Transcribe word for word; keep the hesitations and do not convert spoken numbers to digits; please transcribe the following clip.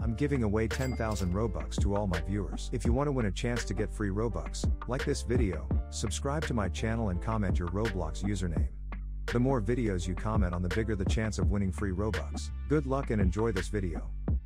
I'm giving away ten thousand Robux to all my viewers. If you want to win a chance to get free Robux, like this video, subscribe to my channel and comment your Roblox username. The more videos you comment on, the bigger the chance of winning free Robux. Good luck and enjoy this video.